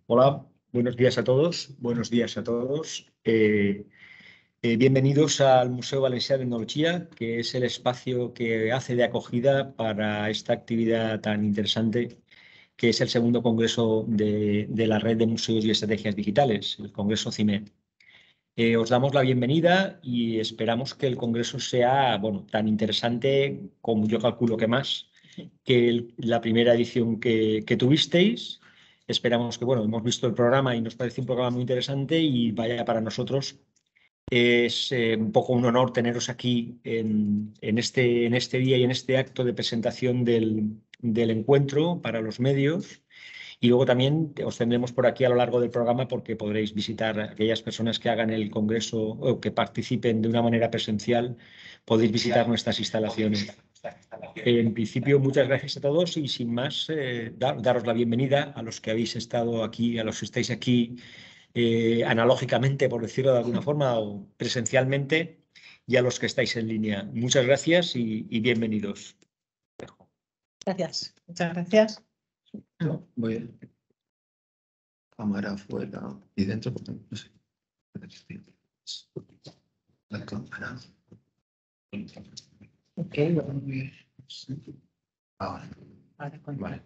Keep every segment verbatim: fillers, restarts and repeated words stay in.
Hola, buenos días a todos. Buenos días a todos. Eh, eh, bienvenidos al Museo Valencià de Tecnología, que es el espacio que hace de acogida para esta actividad tan interesante, que es el segundo congreso de, de la Red de Museos y Estrategias Digitales, el Congreso CIMED. Eh, os damos la bienvenida y esperamos que el congreso sea, bueno, tan interesante como yo calculo que más que el- la primera edición que, que tuvisteis. Esperamos que, bueno, hemos visto el programa y nos parece un programa muy interesante y vaya, para nosotros es eh, un poco un honor teneros aquí en, en este, en este día y en este acto de presentación del, del encuentro para los medios. Y luego también os tendremos por aquí a lo largo del programa porque podréis visitar a aquellas personas que hagan el congreso o que participen de una manera presencial, podéis visitar nuestras instalaciones. En principio, muchas gracias a todos y sin más, eh, dar- daros la bienvenida a los que habéis estado aquí, a los que estáis aquí eh, analógicamente, por decirlo de alguna forma, o presencialmente, y a los que estáis en línea. Muchas gracias y, y bienvenidos. Gracias, muchas gracias. No, voy a cámara afuera y dentro, porque no sé. La cámara. Ok, Ahora, ahora con- vale.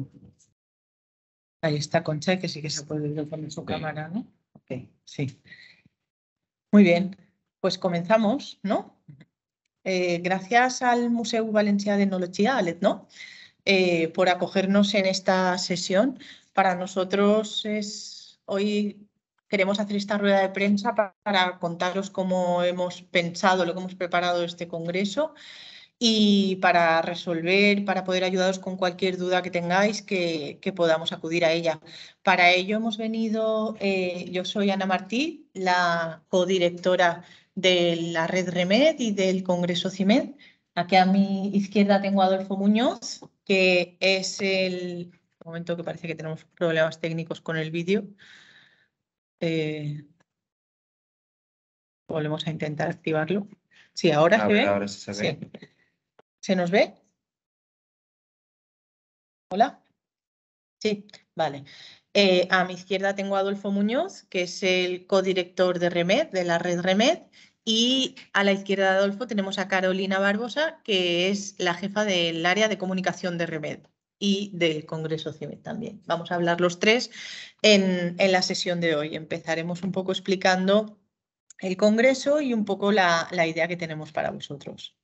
Ahí está Concha, que sí que se puede ver con su Sí. cámara, ¿no? Ok, sí. Muy bien, pues comenzamos, ¿no? Eh, gracias al Museu Valencià de Tecnología, al ETNO, eh, por acogernos en esta sesión. Para nosotros es hoy queremos hacer esta rueda de prensa para, para contaros cómo hemos pensado, lo que hemos preparado este congreso y para resolver, para poder ayudaros con cualquier duda que tengáis, que, que podamos acudir a ella. Para ello hemos venido, eh, yo soy Ana Martí, la codirectora de la Red REMED y del Congreso CIMED. Aquí a mi izquierda tengo a Adolfo Muñoz, que es el... Un momento, que parece que tenemos problemas técnicos con el vídeo. Eh, volvemos a intentar activarlo. Sí, ahora A se ver, ve. ahora sí se ve. Sí. ¿Se nos ve? ¿Hola? Sí, vale. Eh, a mi izquierda tengo a Adolfo Muñoz, que es el codirector de REMED, de la red REMED, y a la izquierda de Adolfo tenemos a Carolina Barbosa, que es la jefa del área de comunicación de REMED y del Congreso CIMED también. Vamos a hablar los tres en, en la sesión de hoy. Empezaremos un poco explicando el Congreso y un poco la, la idea que tenemos para vosotros.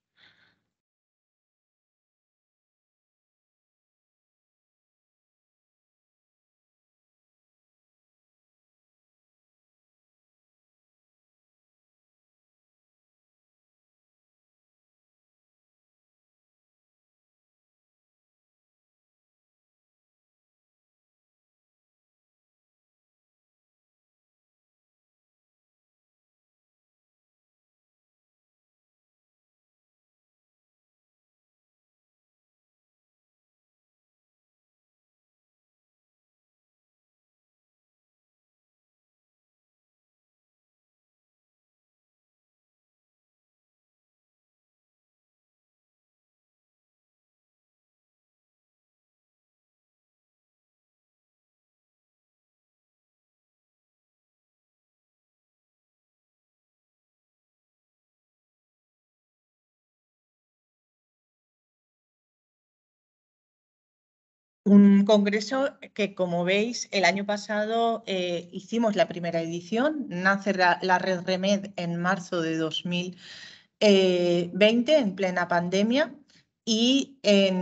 Un congreso que, como veis, el año pasado eh, hicimos la primera edición. Nace la, la red REMED en marzo de dos mil veinte, en plena pandemia, y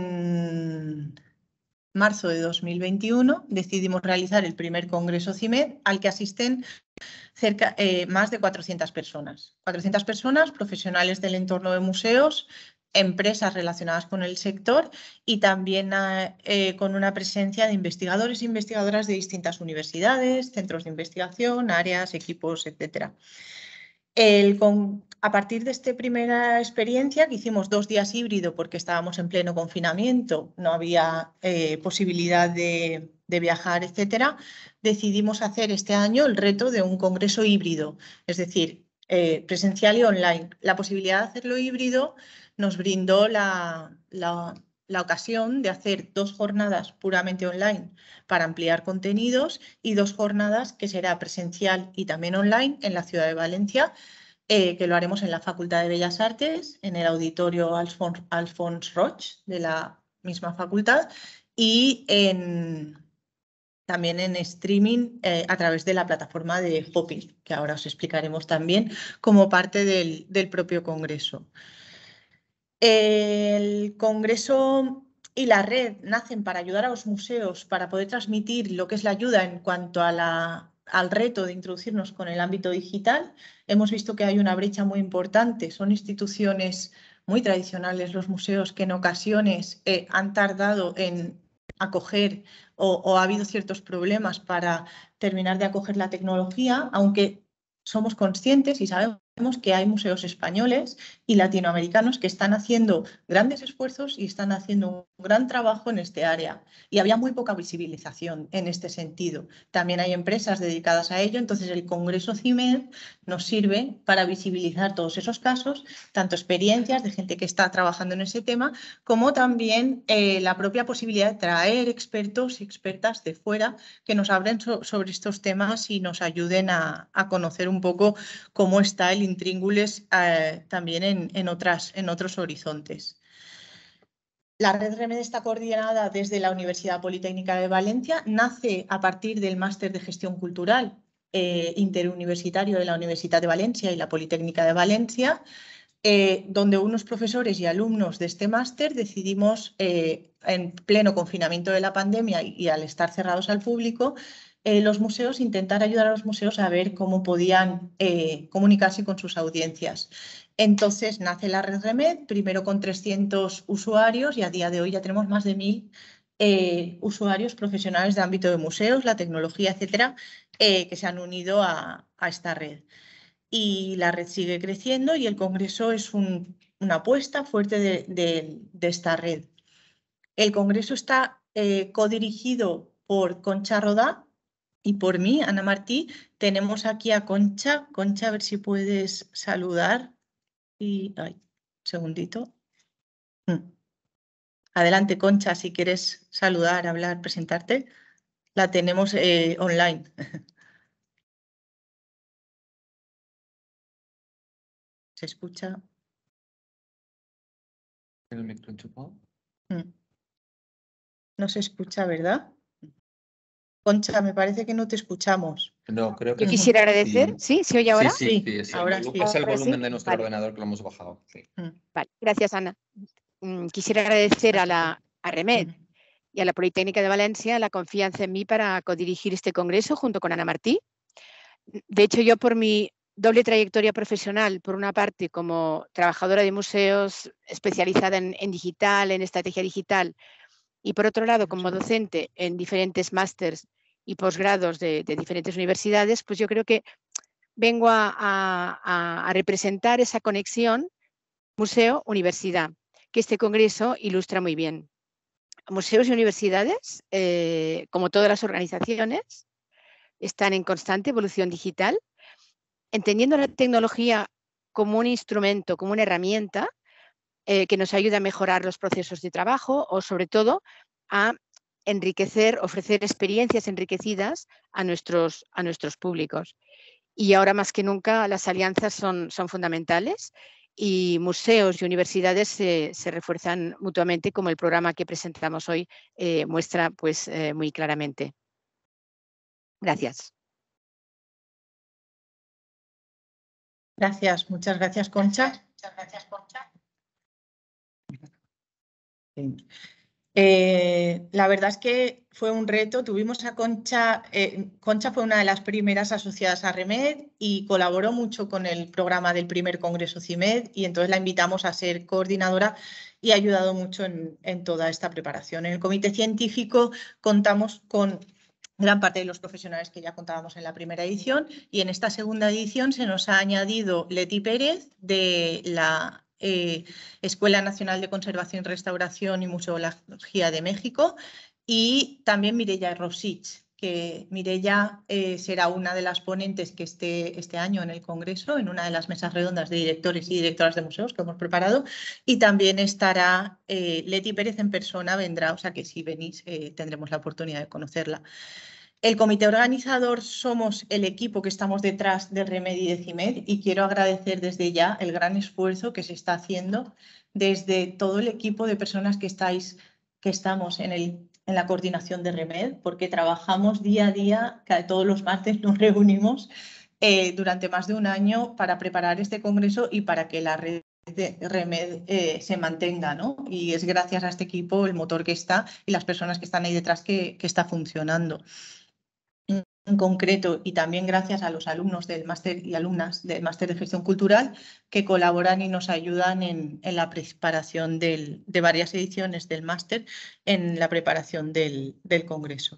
en marzo de dos mil veintiuno decidimos realizar el primer congreso CIMED, al que asisten cerca, eh, más de cuatrocientas personas. cuatrocientas personas, profesionales del entorno de museos, empresas relacionadas con el sector y también eh, con una presencia de investigadores e investigadoras de distintas universidades, centros de investigación, áreas, equipos, etcétera. El, con, a partir de esta primera experiencia, que hicimos dos días híbrido porque estábamos en pleno confinamiento, no había eh, posibilidad de, de viajar, etcétera, decidimos hacer este año el reto de un congreso híbrido, es decir, eh, presencial y online. La posibilidad de hacerlo híbrido nos brindó la, la, la ocasión de hacer dos jornadas puramente online para ampliar contenidos y dos jornadas que será presencial y también online en la ciudad de Valencia, eh, que lo haremos en la Facultad de Bellas Artes, en el auditorio Alfons, Alfons Roig de la misma facultad y en, también en streaming eh, a través de la plataforma de Hopin, que ahora os explicaremos también como parte del, del propio congreso. El congreso y la red nacen para ayudar a los museos, para poder transmitir lo que es la ayuda en cuanto a la, al reto de introducirnos con el ámbito digital. Hemos visto que hay una brecha muy importante, son instituciones muy tradicionales los museos que en ocasiones eh, han tardado en acoger o, o ha habido ciertos problemas para terminar de acoger la tecnología, aunque somos conscientes y sabemos que hay museos españoles y latinoamericanos que están haciendo grandes esfuerzos y están haciendo un gran trabajo en este área. Y había muy poca visibilización en este sentido. También hay empresas dedicadas a ello, entonces el Congreso CIMED nos sirve para visibilizar todos esos casos, tanto experiencias de gente que está trabajando en ese tema, como también eh, la propia posibilidad de traer expertos y expertas de fuera que nos hablen so sobre estos temas y nos ayuden a, a conocer un poco cómo está el intríngulis eh, también en, en, otras, en otros horizontes. La red REMED está coordinada desde la Universidad Politécnica de Valencia, nace a partir del máster de gestión cultural eh, interuniversitario de la Universidad de Valencia y la Politécnica de Valencia, eh, donde unos profesores y alumnos de este máster decidimos, eh, en pleno confinamiento de la pandemia y, y al estar cerrados al público, Eh, los museos, intentar ayudar a los museos a ver cómo podían eh, comunicarse con sus audiencias. Entonces nace la red REMED, primero con trescientos usuarios y a día de hoy ya tenemos más de mil eh, usuarios profesionales de ámbito de museos, la tecnología, etcétera, eh, que se han unido a, a esta red. Y la red sigue creciendo y el Congreso es un, una apuesta fuerte de, de, de esta red. El Congreso está eh, codirigido por Concha Rodá y por mí, Ana Martí. Tenemos aquí a Concha. Concha, a ver si puedes saludar. Y, ay, un segundito. Adelante, Concha, si quieres saludar, hablar, presentarte. La tenemos eh, online. ¿Se escucha? ¿El micro enchufado? No se escucha, ¿verdad? Concha, me parece que no te escuchamos. No, creo que Yo quisiera agradecer, ¿sí? ¿Sí, ¿se oye ahora? Sí, sí, sí, sí. Ahora El sí. volumen- Es el Ahora volumen sí. de nuestro Vale. ordenador que lo hemos bajado. Sí. Vale, gracias, Ana. Mm, Quisiera agradecer a la a REMED y a la Politécnica de Valencia la confianza en mí para codirigir este congreso junto con Ana Martí. De hecho, yo por mi doble trayectoria profesional, por una parte como trabajadora de museos especializada en, en digital, en estrategia digital, y por otro lado como docente en diferentes másters y posgrados de, de diferentes universidades, pues yo creo que vengo a, a, a representar esa conexión museo-universidad, que este congreso ilustra muy bien. Museos y universidades, eh, como todas las organizaciones, están en constante evolución digital, entendiendo la tecnología como un instrumento, como una herramienta eh, que nos ayuda a mejorar los procesos de trabajo o, sobre todo, a enriquecer, ofrecer experiencias enriquecidas a nuestros, a nuestros públicos. Y ahora más que nunca las alianzas son, son fundamentales y museos y universidades se, se refuerzan mutuamente, como el programa que presentamos hoy eh, muestra pues, eh, muy claramente. Gracias. Gracias, muchas gracias, Concha. Muchas gracias, Concha. Eh, la verdad es que fue un reto. Tuvimos a Concha, eh, Concha fue una de las primeras asociadas a REMED y colaboró mucho con el programa del primer Congreso CIMED y entonces la invitamos a ser coordinadora y ha ayudado mucho en, en toda esta preparación. En el comité científico contamos con gran parte de los profesionales que ya contábamos en la primera edición y en esta segunda edición se nos ha añadido Leti Pérez de la Eh, Escuela Nacional de Conservación, Restauración y Museología de México y también Mireia Rosich, que Mireia eh, será una de las ponentes que esté este año en el Congreso, en una de las mesas redondas de directores y directoras de museos que hemos preparado, y también estará eh, Leti Pérez en persona, vendrá, o sea que si venís eh, tendremos la oportunidad de conocerla. El comité organizador somos el equipo que estamos detrás de Remed y de CIMED, y quiero agradecer desde ya el gran esfuerzo que se está haciendo desde todo el equipo de personas que estáis, que estamos en, el, en la coordinación de Remed, porque trabajamos día a día, cada, todos los martes nos reunimos eh, durante más de un año para preparar este congreso y para que la red de Remed eh, se mantenga, ¿no? Y es gracias a este equipo, el motor que está y las personas que están ahí detrás que, que está funcionando. En concreto, y también gracias a los alumnos del máster y alumnas del máster de gestión cultural que colaboran y nos ayudan en, en la preparación del, de varias ediciones del máster, en la preparación del, del congreso.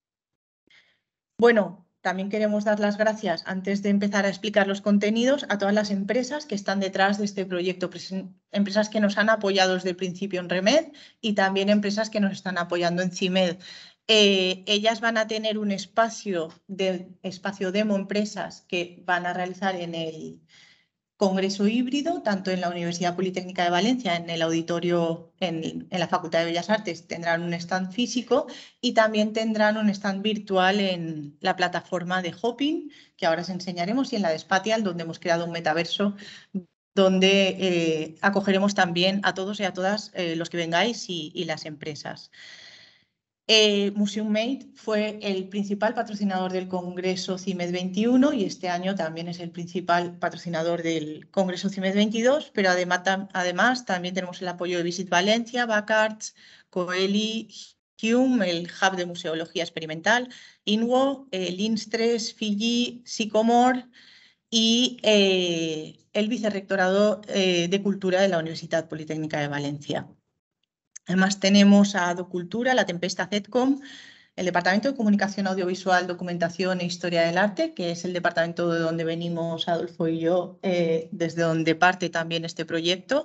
Bueno, también queremos dar las gracias, antes de empezar a explicar los contenidos, a todas las empresas que están detrás de este proyecto, empresas que nos han apoyado desde el principio en Remed y también empresas que nos están apoyando en CIMED. Eh, ellas van a tener un espacio, de, espacio demo empresas que van a realizar en el congreso híbrido, tanto en la Universidad Politécnica de Valencia, en el auditorio, en, en la Facultad de Bellas Artes, tendrán un stand físico y también tendrán un stand virtual en la plataforma de Hopin, que ahora os enseñaremos, y en la de Spatial, donde hemos creado un metaverso donde eh, acogeremos también a todos y a todas eh, los que vengáis y, y las empresas. Eh, MuseumMate fue el principal patrocinador del Congreso CIMED veintiuno y este año también es el principal patrocinador del Congreso CIMED veintidós, pero además, tam, además también tenemos el apoyo de Visit Valencia, Backarts, Coeli, Hume, el Hub de Museología Experimental, INWO, el INSTRES, Fiji, Sycomore y eh, el Vicerrectorado eh, de Cultura de la Universidad Politécnica de Valencia. Además tenemos a Docultura, la Tempesta ZEDCOM, el Departamento de Comunicación Audiovisual, Documentación e Historia del Arte, que es el departamento de donde venimos Adolfo y yo, eh, desde donde parte también este proyecto,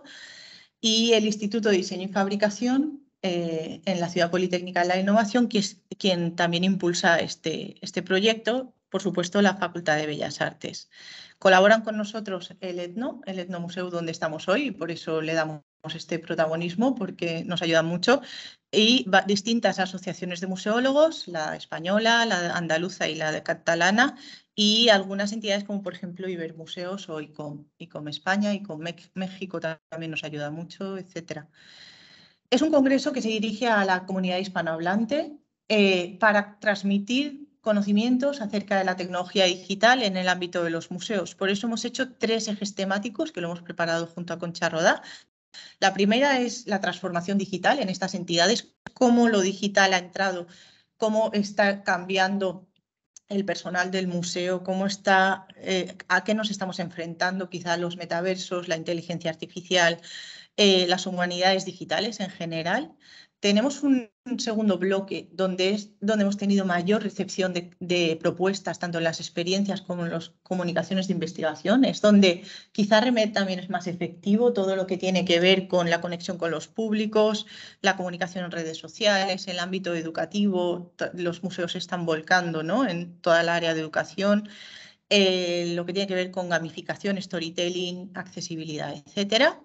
y el Instituto de Diseño y Fabricación eh, en la Ciudad Politécnica de la Innovación, que es quien también impulsa este, este proyecto, por supuesto la Facultad de Bellas Artes. Colaboran con nosotros el Etno, el Etnomuseo donde estamos hoy, y por eso le damos este protagonismo, porque nos ayuda mucho, y distintas asociaciones de museólogos, la española, la andaluza y la catalana, y algunas entidades como por ejemplo Ibermuseos o ICOM, ICOM España, ICOM México también nos ayuda mucho, etcétera. Es un congreso que se dirige a la comunidad hispanohablante eh, para transmitir conocimientos acerca de la tecnología digital en el ámbito de los museos. Por eso hemos hecho tres ejes temáticos que lo hemos preparado junto a Concha Rodá. La primera es la transformación digital en estas entidades, cómo lo digital ha entrado, cómo está cambiando el personal del museo, cómo está, eh, a qué nos estamos enfrentando, quizá los metaversos, la inteligencia artificial, eh, las humanidades digitales en general. Tenemos un, un segundo bloque donde, es, donde hemos tenido mayor recepción de, de propuestas, tanto en las experiencias como en las comunicaciones de investigación. Es donde quizá Remed también es más efectivo, todo lo que tiene que ver con la conexión con los públicos, la comunicación en redes sociales, el ámbito educativo, los museos se están volcando, ¿no?, en toda el área de educación, eh, lo que tiene que ver con gamificación, storytelling, accesibilidad, etcétera.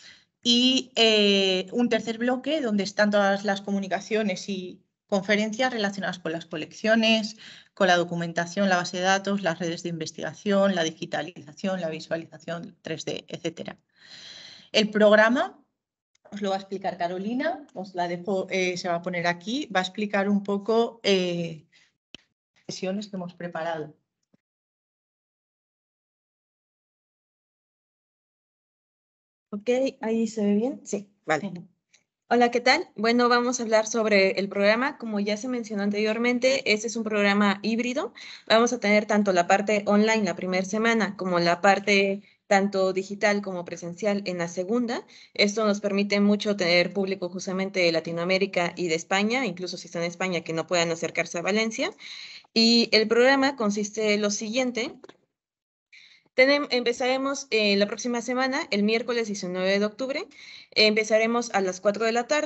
Y eh, un tercer bloque donde están todas las comunicaciones y conferencias relacionadas con las colecciones, con la documentación, la base de datos, las redes de investigación, la digitalización, la visualización tres D, etcétera. El programa os lo va a explicar Carolina, os la dejo, eh, se va a poner aquí, va a explicar un poco eh, las sesiones que hemos preparado. Ok, ahí se ve bien. Sí, vale. Hola, ¿qué tal? Bueno, vamos a hablar sobre el programa. Como ya se mencionó anteriormente, este es un programa híbrido. Vamos a tener tanto la parte online la primera semana como la parte tanto digital como presencial en la segunda. Esto nos permite mucho tener público justamente de Latinoamérica y de España, incluso si están en España que no puedan acercarse a Valencia. Y el programa consiste en lo siguiente. Tenem, empezaremos eh, la próxima semana, el miércoles diecinueve de octubre. Eh, empezaremos a las cuatro de la tarde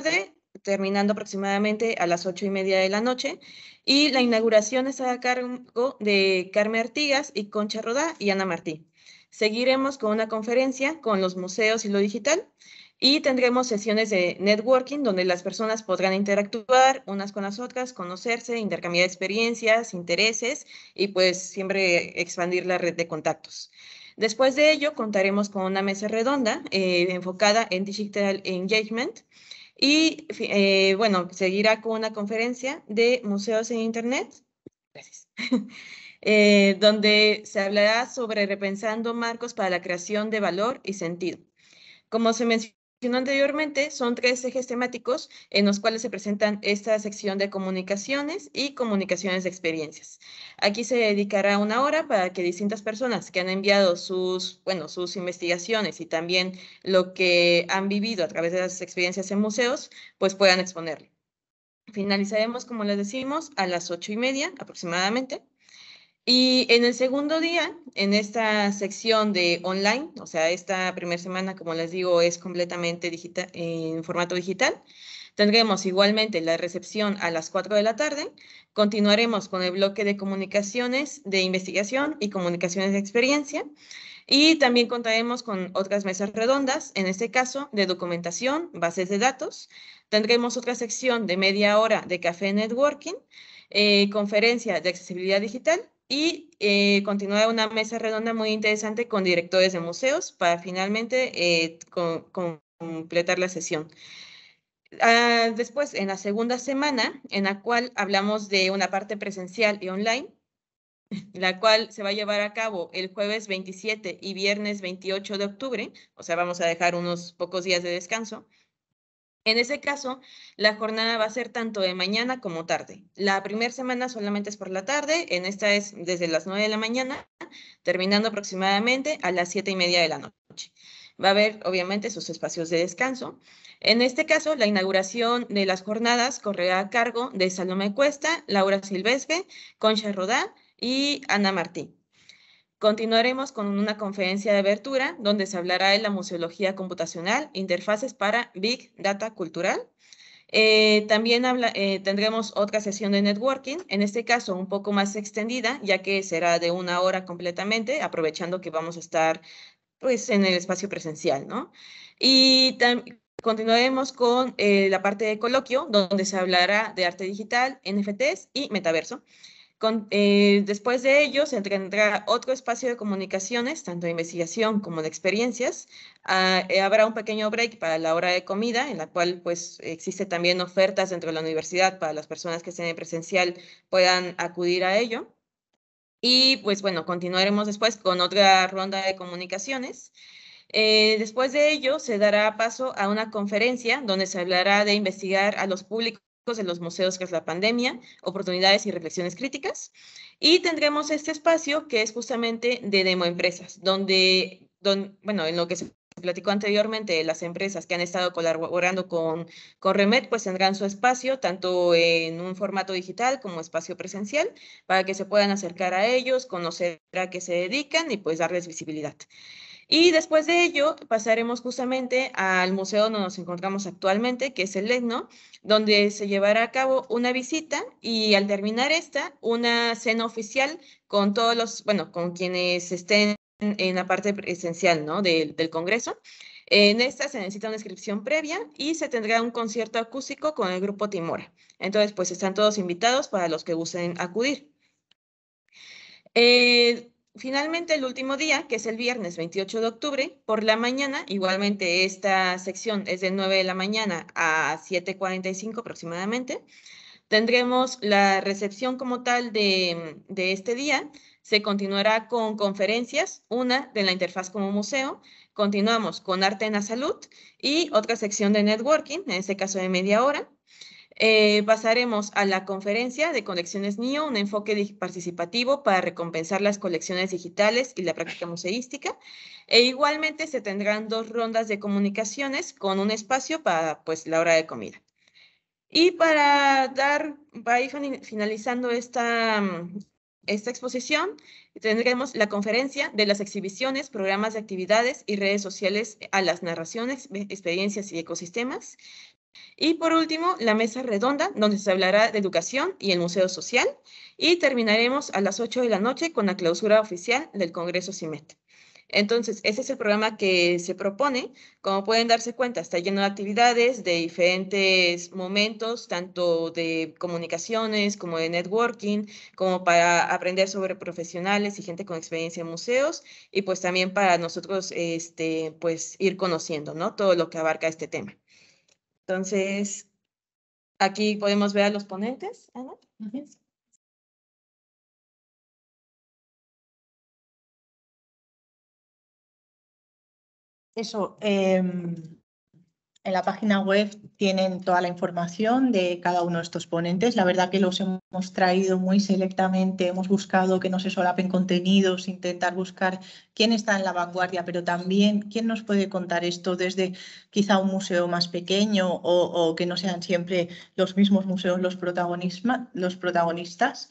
terminando aproximadamente a las ocho y media de la noche. Y la inauguración está a cargo de Carmen Artigas y Concha Rodá y Ana Martí. Seguiremos con una conferencia con los museos y lo digital. Y tendremos sesiones de networking donde las personas podrán interactuar unas con las otras, conocerse, intercambiar experiencias, intereses y pues siempre expandir la red de contactos. Después de ello, contaremos con una mesa redonda eh, enfocada en Digital Engagement y, eh, bueno, seguirá con una conferencia de museos en Internet. Gracias. eh, donde se hablará sobre repensando marcos para la creación de valor y sentido. Como se mencionó anteriormente, son tres ejes temáticos en los cuales se presentan esta sección de comunicaciones y comunicaciones de experiencias. Aquí se dedicará una hora para que distintas personas que han enviado sus, bueno, sus investigaciones y también lo que han vivido a través de las experiencias en museos, pues puedan exponerlo. Finalizaremos, como les decimos, a las ocho y media aproximadamente. Y en el segundo día, en esta sección de online, o sea, esta primera semana, como les digo, es completamente digital, en formato digital, tendremos igualmente la recepción a las cuatro de la tarde, continuaremos con el bloque de comunicaciones de investigación y comunicaciones de experiencia, y también contaremos con otras mesas redondas, en este caso de documentación, bases de datos, tendremos otra sección de media hora de café networking, eh, conferencia de accesibilidad digital, y eh, continuar una mesa redonda muy interesante con directores de museos para finalmente eh, con, con completar la sesión. Uh, después, en la segunda semana, en la cual hablamos de una parte presencial y online, la cual se va a llevar a cabo el jueves veintisiete y viernes veintiocho de octubre, o sea, vamos a dejar unos pocos días de descanso. En ese caso, la jornada va a ser tanto de mañana como tarde. La primera semana solamente es por la tarde, en esta es desde las nueve de la mañana, terminando aproximadamente a las siete y media de la noche. Va a haber, obviamente, sus espacios de descanso. En este caso, la inauguración de las jornadas correrá a cargo de Salomé Cuesta, Laura Silvestre, Concha Rodá y Ana Martí. Continuaremos con una conferencia de abertura donde se hablará de la museología computacional, interfaces para Big Data cultural. Eh, también habla, eh, tendremos otra sesión de networking, en este caso un poco más extendida, ya que será de una hora completamente, aprovechando que vamos a estar pues, en el espacio presencial, ¿no? Y continuaremos con eh, la parte de coloquio, donde se hablará de arte digital, N F Ts y metaverso. Con, eh, después de ello, se tendrá otro espacio de comunicaciones, tanto de investigación como de experiencias. Ah, eh, habrá un pequeño break para la hora de comida, en la cual pues, existe también ofertas dentro de la universidad para las personas que estén en presencial puedan acudir a ello. Y pues bueno, continuaremos después con otra ronda de comunicaciones. Eh, después de ello, se dará paso a una conferencia donde se hablará de investigar a los públicos de los museos tras la pandemia, oportunidades y reflexiones críticas. Y tendremos este espacio que es justamente de demo empresas, donde, donde bueno, en lo que se platicó anteriormente, las empresas que han estado colaborando con, con Remed, pues tendrán su espacio, tanto en un formato digital como espacio presencial, para que se puedan acercar a ellos, conocer a qué se dedican y pues darles visibilidad. Y después de ello pasaremos justamente al museo donde nos encontramos actualmente, que es el EGNO, donde se llevará a cabo una visita y al terminar esta, una cena oficial con todos los, bueno, con quienes estén en la parte presencial, ¿no? del, del Congreso. En esta se necesita una inscripción previa y se tendrá un concierto acústico con el grupo Timora. Entonces, pues están todos invitados para los que gusten acudir. Eh, Finalmente, el último día, que es el viernes veintiocho de octubre, por la mañana, igualmente esta sección es de nueve de la mañana a siete cuarenta y cinco aproximadamente, tendremos la recepción como tal de, de este día. Se continuará con conferencias, una de la interfaz como museo, continuamos con arte en la salud y otra sección de networking, en este caso de media hora. Eh, pasaremos a la conferencia de Colecciones N I O, un enfoque participativo para recompensar las colecciones digitales y la práctica museística. E igualmente se tendrán dos rondas de comunicaciones con un espacio para pues, la hora de comida. Y para, dar, para ir finalizando esta, esta exposición, tendremos la conferencia de las exhibiciones, programas de actividades y redes sociales a las narraciones, experiencias y ecosistemas. Y por último, la mesa redonda, donde se hablará de educación y el Museo Social. Y terminaremos a las ocho de la noche con la clausura oficial del Congreso CIMET. Entonces, ese es el programa que se propone. Como pueden darse cuenta, está lleno de actividades de diferentes momentos, tanto de comunicaciones como de networking, como para aprender sobre profesionales y gente con experiencia en museos, y pues también para nosotros este, pues, ir conociendo, ¿no?, todo lo que abarca este tema. Entonces, aquí podemos ver a los ponentes, Ana. Uh-huh. Eso, eh, en la página web tienen toda la información de cada uno de estos ponentes. La verdad que los hemos traído muy selectamente, hemos buscado que no se solapen contenidos, intentar buscar quién está en la vanguardia, pero también quién nos puede contar esto desde quizá un museo más pequeño o, o que no sean siempre los mismos museos los, los protagonistas.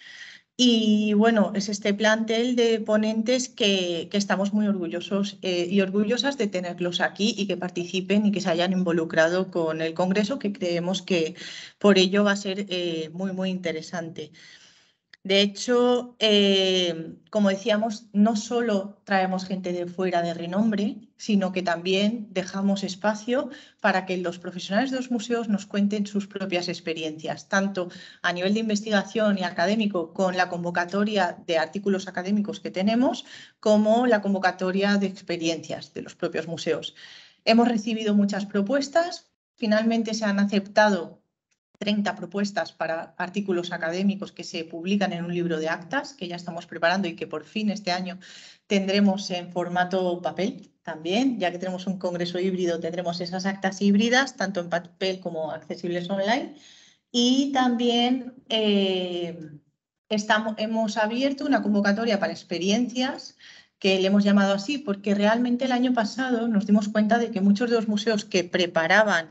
Y bueno, es este plantel de ponentes que, que estamos muy orgullosos eh, y orgullosas de tenerlos aquí y que participen y que se hayan involucrado con el Congreso, que creemos que por ello va a ser eh, muy, muy interesante. De hecho, eh, como decíamos, no solo traemos gente de fuera de renombre, sino que también dejamos espacio para que los profesionales de los museos nos cuenten sus propias experiencias, tanto a nivel de investigación y académico con la convocatoria de artículos académicos que tenemos, como la convocatoria de experiencias de los propios museos. Hemos recibido muchas propuestas, finalmente se han aceptado treinta propuestas para artículos académicos que se publican en un libro de actas que ya estamos preparando y que por fin este año tendremos en formato papel también, ya que tenemos un congreso híbrido, tendremos esas actas híbridas, tanto en papel como accesibles online. Y también eh, estamos, hemos abierto una convocatoria para experiencias que le hemos llamado así, porque realmente el año pasado nos dimos cuenta de que muchos de los museos que preparaban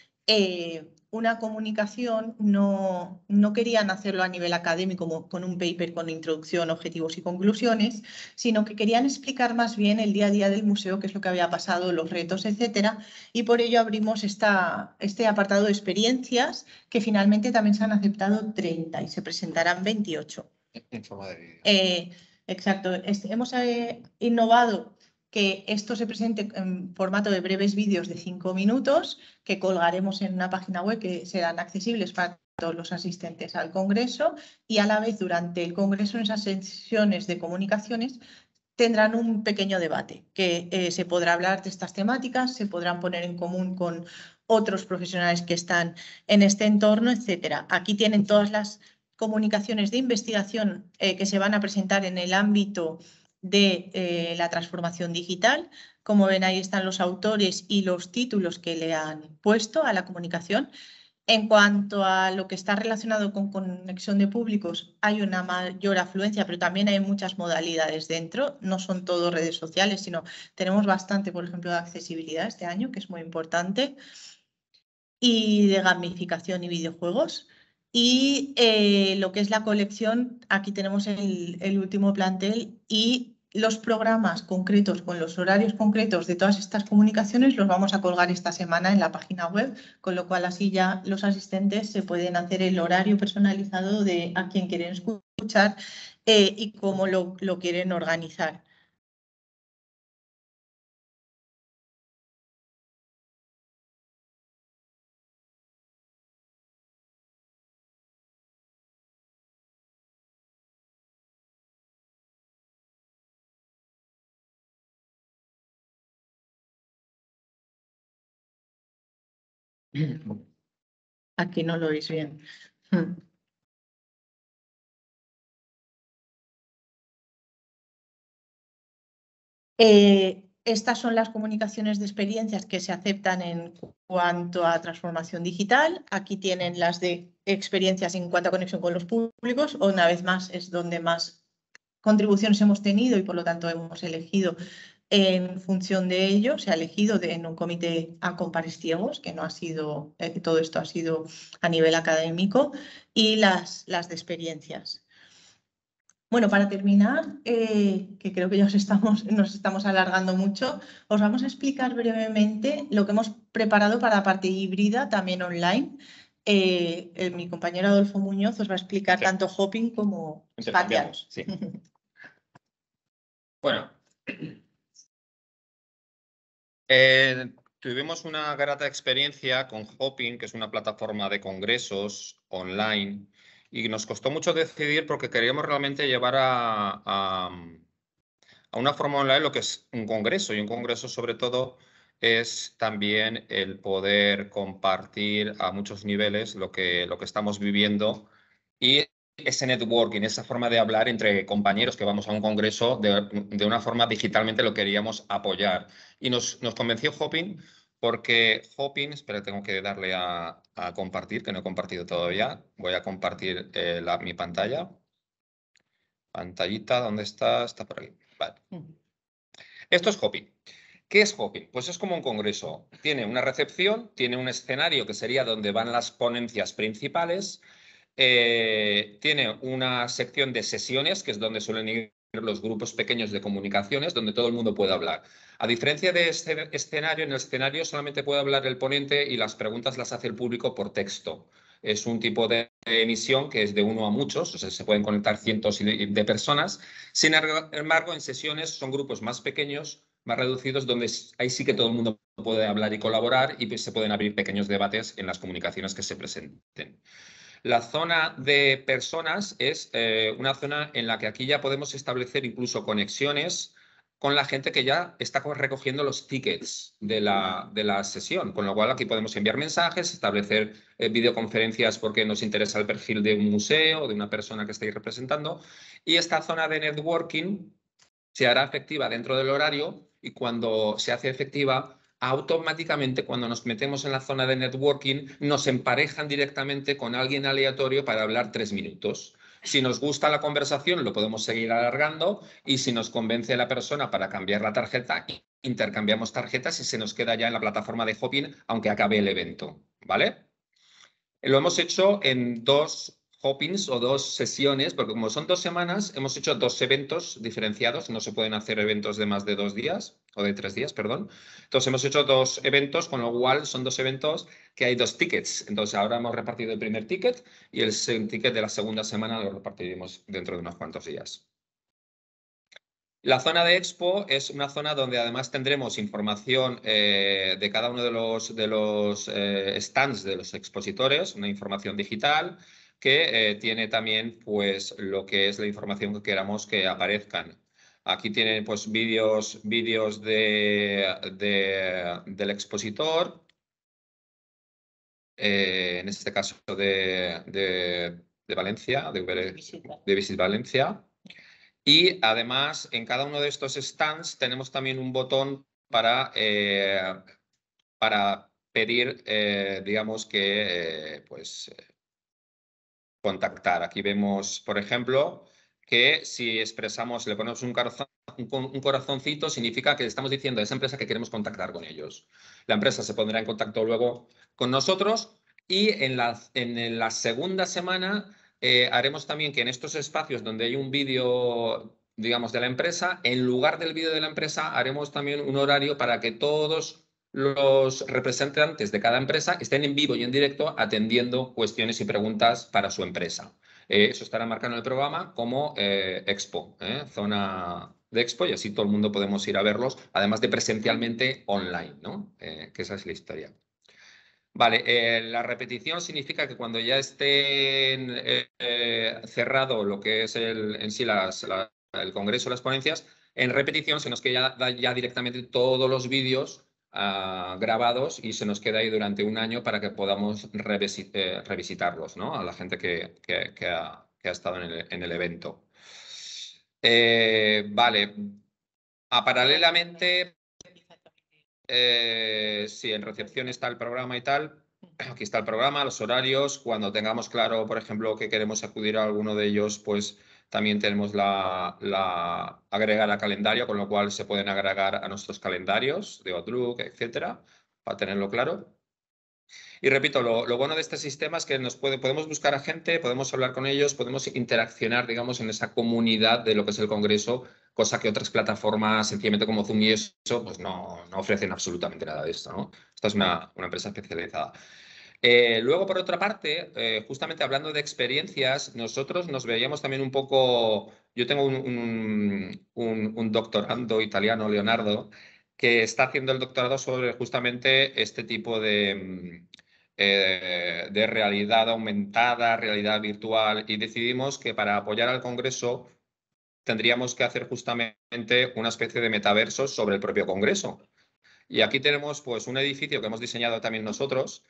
eh, una comunicación no, no querían hacerlo a nivel académico como con un paper con introducción, objetivos y conclusiones, sino que querían explicar más bien el día a día del museo, qué es lo que había pasado, los retos, etcétera. Y por ello abrimos esta, este apartado de experiencias, que finalmente también se han aceptado treinta y se presentarán veintiocho. En forma de vídeo. Eh, exacto. Este, hemos eh, innovado que esto se presente en formato de breves vídeos de cinco minutos que colgaremos en una página web que serán accesibles para todos los asistentes al Congreso, y a la vez durante el Congreso, en esas sesiones de comunicaciones, tendrán un pequeño debate que eh, se podrá hablar de estas temáticas, se podrán poner en común con otros profesionales que están en este entorno, etcétera. Aquí tienen todas las comunicaciones de investigación eh, que se van a presentar en el ámbito de eh, la transformación digital. Como ven, ahí están los autores y los títulos que le han puesto a la comunicación. En cuanto a lo que está relacionado con conexión de públicos, hay una mayor afluencia, pero también hay muchas modalidades dentro. No son todo redes sociales, sino tenemos bastante, por ejemplo, de accesibilidad este año, que es muy importante, y de gamificación y videojuegos. Y eh, lo que es la colección, aquí tenemos el, el último plantel, y los programas concretos con los horarios concretos de todas estas comunicaciones los vamos a colgar esta semana en la página web, con lo cual así ya los asistentes se pueden hacer el horario personalizado de a quién quieren escuchar eh, y cómo lo, lo quieren organizar. Aquí no lo veis bien. Eh, estas son las comunicaciones de experiencias que se aceptan en cuanto a transformación digital. Aquí tienen las de experiencias en cuanto a conexión con los públicos. Una vez más, es donde más contribuciones hemos tenido y por lo tanto hemos elegido en función de ello. Se ha elegido de, en un comité a compares ciegos, que no ha sido, eh, todo esto ha sido a nivel académico, y las, las de experiencias. Bueno, para terminar, eh, que creo que ya os estamos, nos estamos alargando mucho, os vamos a explicar brevemente lo que hemos preparado para la parte híbrida, también online. Eh, eh, mi compañero Adolfo Muñoz os va a explicar Sí. tanto hopping como spatial. Intercambiamos, sí. Bueno, eh, tuvimos una grata experiencia con Hopin, que es una plataforma de congresos online, y nos costó mucho decidir porque queríamos realmente llevar a, a, a una forma online lo que es un congreso, y un congreso sobre todo es también el poder compartir a muchos niveles lo que, lo que estamos viviendo y ese networking, esa forma de hablar entre compañeros que vamos a un congreso de, de una forma digitalmente lo queríamos apoyar. Y nos, nos convenció Hopin porque Hopin, espera, tengo que darle a, a compartir, que no he compartido todavía. Voy a compartir eh, la, mi pantalla. Pantallita, ¿dónde está? Está por aquí. Vale. Esto es Hopin. ¿Qué es Hopin? Pues es como un congreso. Tiene una recepción, tiene un escenario que sería donde van las ponencias principales. Eh, tiene una sección de sesiones, que es donde suelen ir los grupos pequeños de comunicaciones, donde todo el mundo puede hablar. A diferencia de este escenario, en el escenario solamente puede hablar el ponente y las preguntas las hace el público por texto. Es un tipo de emisión que es de uno a muchos, o sea, se pueden conectar cientos de personas. Sin embargo, en sesiones son grupos más pequeños, más reducidos, donde ahí sí que todo el mundo puede hablar y colaborar y pues se pueden abrir pequeños debates en las comunicaciones que se presenten. La zona de personas es eh, una zona en la que aquí ya podemos establecer incluso conexiones con la gente que ya está recogiendo los tickets de la, de la sesión, con lo cual aquí podemos enviar mensajes, establecer eh, videoconferencias porque nos interesa el perfil de un museo o de una persona que estáis representando. Y esta zona de networking se hará efectiva dentro del horario y cuando se hace efectiva, automáticamente cuando nos metemos en la zona de networking nos emparejan directamente con alguien aleatorio para hablar tres minutos. Si nos gusta la conversación lo podemos seguir alargando y si nos convence la persona para cambiar la tarjeta, intercambiamos tarjetas y se nos queda ya en la plataforma de Hopin aunque acabe el evento, ¿vale? Lo hemos hecho en dos Hopins o dos sesiones, porque como son dos semanas, hemos hecho dos eventos diferenciados. No se pueden hacer eventos de más de dos días, o de tres días, perdón. Entonces hemos hecho dos eventos, con lo cual son dos eventos que hay dos tickets. Entonces ahora hemos repartido el primer ticket y el ticket de la segunda semana lo repartiremos dentro de unos cuantos días. La zona de Expo es una zona donde además tendremos información eh, de cada uno de los, de los eh, stands de los expositores, una información digital que eh, tiene también pues, lo que es la información que queramos que aparezcan. Aquí tienen pues, vídeos, vídeos de, de, del expositor, eh, en este caso de, de, de Valencia, de, de Visit Valencia. Y además, en cada uno de estos stands tenemos también un botón para, eh, para pedir, eh, digamos que, eh, pues, eh, contactar. Aquí vemos, por ejemplo, que si expresamos, le ponemos un, corazón, un, un corazoncito, significa que estamos diciendo a esa empresa que queremos contactar con ellos. La empresa se pondrá en contacto luego con nosotros y en la, en la segunda semana eh, haremos también que en estos espacios donde hay un vídeo, digamos, de la empresa, en lugar del vídeo de la empresa haremos también un horario para que todos los representantes de cada empresa estén en vivo y en directo atendiendo cuestiones y preguntas para su empresa. Eh, eso estará marcado en el programa como eh, Expo, ¿eh? Zona de Expo, y así todo el mundo podemos ir a verlos, además de presencialmente online, ¿no? Eh, que esa es la historia. Vale, eh, la repetición significa que cuando ya esté eh, eh, cerrado lo que es el, en sí las, la, el congreso, las ponencias, en repetición se nos queda ya, ya directamente todos los vídeos uh, grabados y se nos queda ahí durante un año para que podamos revisit, eh, revisitarlos, ¿no? A la gente que, que, que, ha, que ha estado en el, en el evento. Eh, vale, a, paralelamente... Eh, sí, en recepción está el programa y tal. Aquí está el programa, los horarios. Cuando tengamos claro, por ejemplo, que queremos acudir a alguno de ellos, pues también tenemos la, la agregar a calendario, con lo cual se pueden agregar a nuestros calendarios de Outlook, etcétera, para tenerlo claro. Y repito, lo, lo bueno de este sistema es que nos puede, podemos buscar a gente, podemos hablar con ellos, podemos interaccionar, digamos, en esa comunidad de lo que es el Congreso, cosa que otras plataformas, sencillamente como Zoom y eso, pues no, no ofrecen absolutamente nada de esto, ¿no? Esta es una, una empresa especializada. Eh, luego, por otra parte, eh, justamente hablando de experiencias, nosotros nos veíamos también un poco... Yo tengo un, un, un, un doctorando italiano, Leonardo, que está haciendo el doctorado sobre justamente este tipo de, eh, de realidad aumentada, realidad virtual, y decidimos que para apoyar al Congreso tendríamos que hacer justamente una especie de metaverso sobre el propio Congreso. Y aquí tenemos pues un edificio que hemos diseñado también nosotros,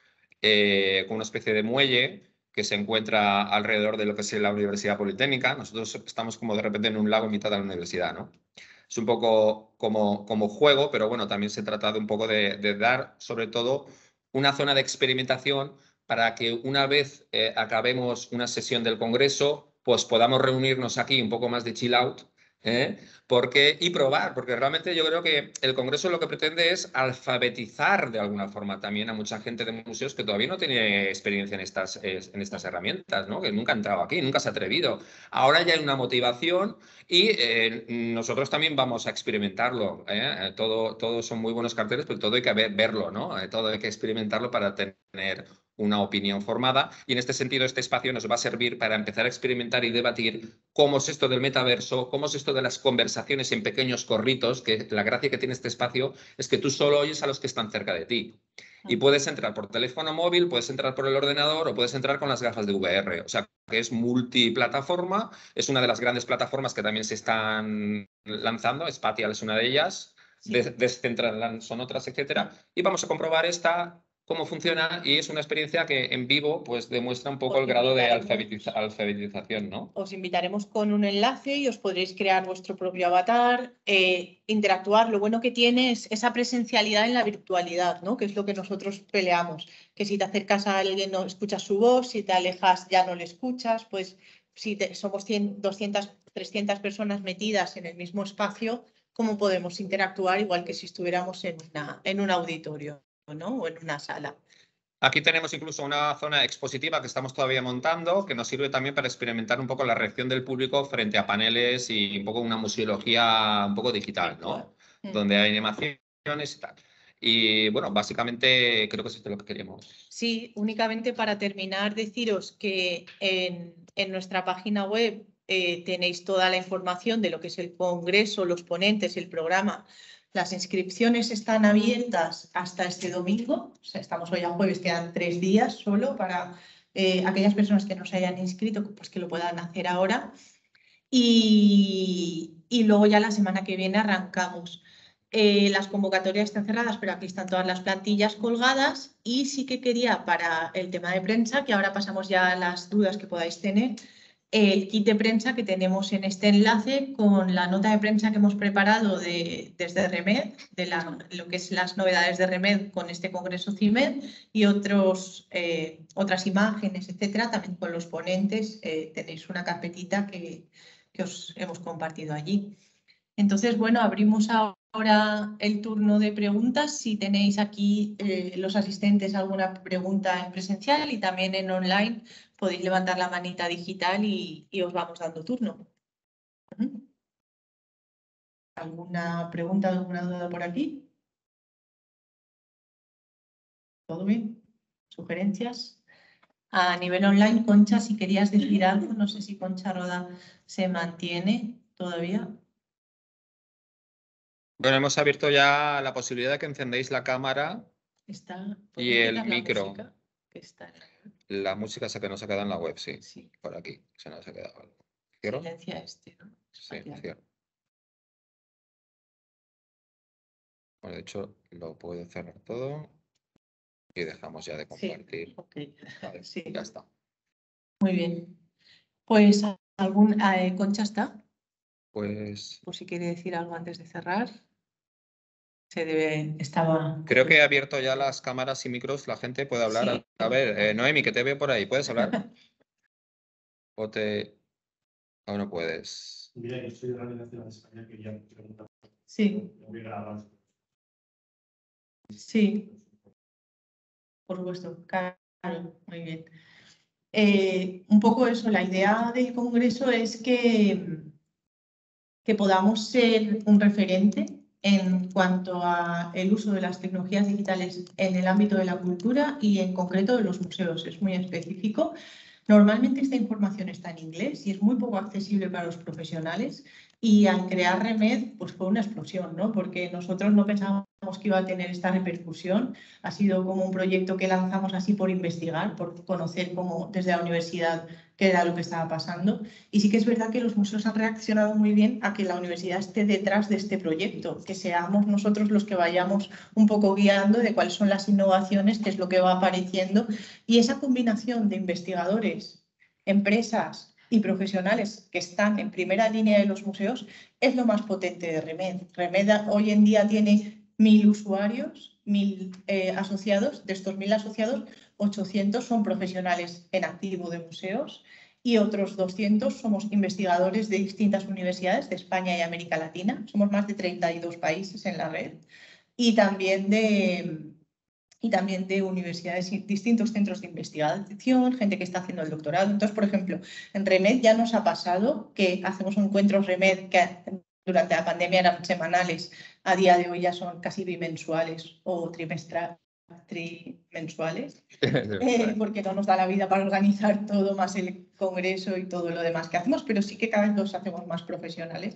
eh, con una especie de muelle que se encuentra alrededor de lo que es la Universidad Politécnica. Nosotros estamos como de repente en un lago en mitad de la universidad, ¿no? Es un poco como, como juego, pero bueno, también se trata de un poco de, de dar, sobre todo, una zona de experimentación para que una vez eh, acabemos una sesión del Congreso, pues podamos reunirnos aquí un poco más de chill out, ¿eh? Porque, y probar, porque realmente yo creo que el Congreso lo que pretende es alfabetizar de alguna forma también a mucha gente de museos que todavía no tiene experiencia en estas, en estas herramientas, ¿no? Que nunca ha entrado aquí, nunca se ha atrevido. Ahora ya hay una motivación y eh, nosotros también vamos a experimentarlo. ¿eh? Todo, todos son muy buenos carteles, pero todo hay que ver, verlo, ¿no? Eh, todo hay que experimentarlo para tener una opinión formada, y en este sentido este espacio nos va a servir para empezar a experimentar y debatir cómo es esto del metaverso, cómo es esto de las conversaciones en pequeños corritos, que la gracia que tiene este espacio es que tú solo oyes a los que están cerca de ti. Y puedes entrar por teléfono móvil, puedes entrar por el ordenador o puedes entrar con las gafas de V R. O sea, que es multiplataforma, es una de las grandes plataformas que también se están lanzando, Spatial es una de ellas, sí. Descentraland son otras, etcétera. Y vamos a comprobar esta cómo funciona, y es una experiencia que en vivo pues demuestra un poco Os el grado de invitaremos. alfabetiza alfabetización, ¿no? Os invitaremos con un enlace y os podréis crear vuestro propio avatar, eh, interactuar. Lo bueno que tiene es esa presencialidad en la virtualidad, ¿no? Que es lo que nosotros peleamos, que si te acercas a alguien no escuchas su voz, si te alejas ya no le escuchas, pues si te, somos cien, doscientas, trescientas personas metidas en el mismo espacio, ¿cómo podemos interactuar igual que si estuviéramos en, una, en un auditorio, ¿no? O en una sala? Aquí tenemos incluso una zona expositiva que estamos todavía montando, que nos sirve también para experimentar un poco la reacción del público frente a paneles y un poco una museología un poco digital, ¿no? Mm. Donde hay animaciones y tal. Y bueno, básicamente creo que eso es lo que queríamos. Sí, únicamente para terminar, deciros que en, en nuestra página web eh, tenéis toda la información de lo que es el congreso, los ponentes, el programa. Las inscripciones están abiertas hasta este domingo, o sea, estamos hoy a jueves, quedan tres días solo para eh, aquellas personas que no se hayan inscrito, pues que lo puedan hacer ahora. Y, y luego ya la semana que viene arrancamos. Eh, las convocatorias están cerradas, pero aquí están todas las plantillas colgadas, y sí que quería para el tema de prensa, que ahora pasamos ya a las dudas que podáis tener, el kit de prensa que tenemos en este enlace con la nota de prensa que hemos preparado de, desde REMED, de la, lo que es las novedades de REMED con este Congreso CIMED, y otros, eh, otras imágenes, etcétera, también con los ponentes. Eh, tenéis una carpetita que, que os hemos compartido allí. Entonces, bueno, abrimos ahora el turno de preguntas. Si tenéis aquí eh, los asistentes alguna pregunta en presencial, y también en online, podéis levantar la manita digital y, y os vamos dando turno. ¿Alguna pregunta, alguna duda por aquí? ¿Todo bien? ¿Sugerencias? A nivel online, Concha, si querías decir algo, no sé si Concha Roda se mantiene todavía. Bueno, hemos abierto ya la posibilidad de que encendéis la cámara Está, y el micro. La música, que está en la música se que nos ha quedado en la web, sí. Sí. Por aquí se nos ha quedado algo. ¿Cierro? Silencia este, ¿no? Sí, cierro. Bueno, de hecho, lo puedo cerrar todo y dejamos ya de compartir. Sí, okay. Vale, sí. Ya está. Muy bien. Pues, ¿algún, eh, Concha está? Pues... Por si quiere decir algo antes de cerrar. Se debe, estaba... Creo que he abierto ya las cámaras y micros, la gente puede hablar. Sí. A ver, eh, Noemi, que te veo por ahí, ¿puedes hablar? ¿O te...? ¿O no puedes? Mira, yo soy de Radio Nacional de España, quería preguntar. Sí. Voy a grabar. Sí. por supuesto, claro, muy bien. Eh, un poco eso, la idea del congreso es que, que podamos ser un referente en cuanto al uso de las tecnologías digitales en el ámbito de la cultura y en concreto de los museos. Es muy específico. Normalmente esta información está en inglés y es muy poco accesible para los profesionales, y al crear Remed pues fue una explosión, ¿no? Porque nosotros no pensábamos que iba a tener esta repercusión. Ha sido como un proyecto que lanzamos así por investigar, por conocer cómo desde la universidad qué era lo que estaba pasando. Y sí que es verdad que los museos han reaccionado muy bien a que la universidad esté detrás de este proyecto, que seamos nosotros los que vayamos un poco guiando de cuáles son las innovaciones, qué es lo que va apareciendo, y esa combinación de investigadores, empresas y profesionales que están en primera línea de los museos es lo más potente de Remed. Remed hoy en día tiene mil usuarios, mil eh, asociados. De estos mil asociados, ochocientos son profesionales en activo de museos y otros doscientos somos investigadores de distintas universidades de España y América Latina. Somos más de treinta y dos países en la red, y también de... y también de universidades y distintos centros de investigación, gente que está haciendo el doctorado. Entonces, por ejemplo, en Remed ya nos ha pasado que hacemos encuentros Remed que durante la pandemia eran semanales, a día de hoy ya son casi bimensuales o trimestrales, trimensuales, eh, porque no nos da la vida para organizar todo, más el congreso y todo lo demás que hacemos, pero sí que cada vez los hacemos más profesionales.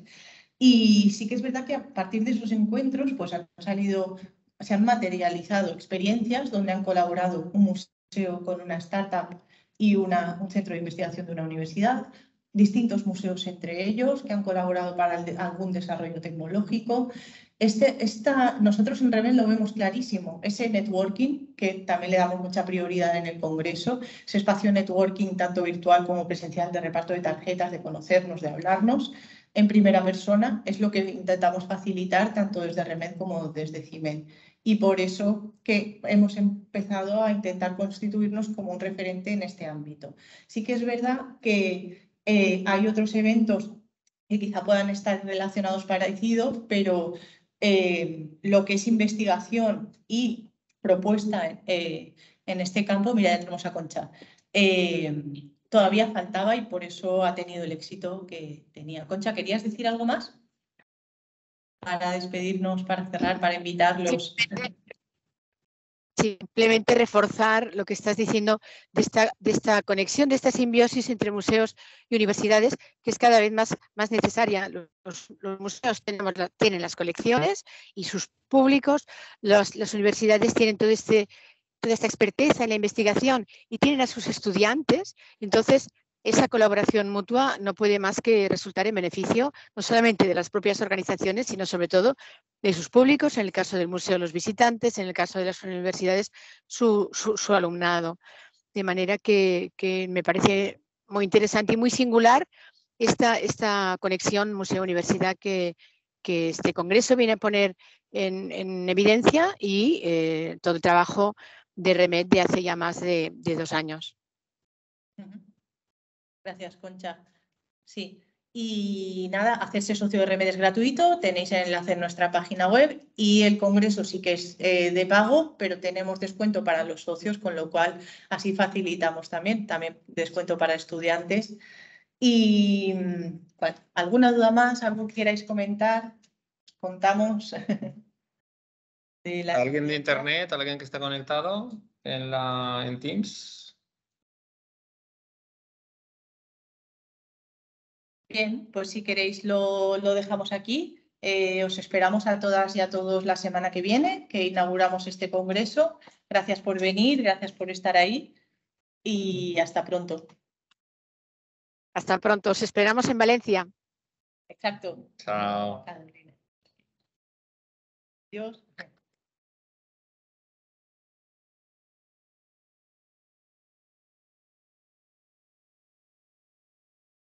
Y sí que es verdad que a partir de esos encuentros pues han salido... se han materializado experiencias donde han colaborado un museo con una startup y una, un centro de investigación de una universidad, distintos museos entre ellos que han colaborado para el de, algún desarrollo tecnológico. Este, esta, nosotros en Remed lo vemos clarísimo, ese networking, que también le damos mucha prioridad en el Congreso, ese espacio networking tanto virtual como presencial de reparto de tarjetas, de conocernos, de hablarnos en primera persona, es lo que intentamos facilitar tanto desde Remed como desde CIMED. Y por eso que hemos empezado a intentar constituirnos como un referente en este ámbito. Sí que es verdad que eh, hay otros eventos que quizá puedan estar relacionados parecidos, pero eh, lo que es investigación y propuesta eh, en este campo, mira, ya tenemos a Concha, eh, todavía faltaba y por eso ha tenido el éxito que tenía. Concha, ¿querías decir algo más? Para despedirnos, para cerrar, para invitarlos. Simplemente reforzar lo que estás diciendo de esta, de esta conexión, de esta simbiosis entre museos y universidades, que es cada vez más, más necesaria. Los, los museos tenemos, tienen las colecciones y sus públicos, los, las universidades tienen todo este, toda esta experteza en la investigación y tienen a sus estudiantes. Entonces, esa colaboración mutua no puede más que resultar en beneficio no solamente de las propias organizaciones, sino sobre todo de sus públicos, en el caso del museo los visitantes, en el caso de las universidades su, su, su alumnado. De manera que, que me parece muy interesante y muy singular esta, esta conexión museo-universidad que, que este congreso viene a poner en, en evidencia, y eh, todo el trabajo de Remed de hace ya más de, de dos años. Gracias, Concha. Sí, y nada, hacerse socio de Remed es gratuito, tenéis el enlace en nuestra página web, y el congreso sí que es eh, de pago, pero tenemos descuento para los socios, con lo cual así facilitamos también, también descuento para estudiantes. Y bueno, ¿alguna duda más? ¿Algo que queráis comentar? Contamos. de la... ¿Alguien de internet? ¿Alguien que está conectado en, la, en Teams? Bien, pues si queréis lo, lo dejamos aquí. Eh, os esperamos a todas y a todos la semana que viene, que inauguramos este congreso. Gracias por venir, gracias por estar ahí y hasta pronto. Hasta pronto, os esperamos en Valencia. Exacto. Chao. Adiós.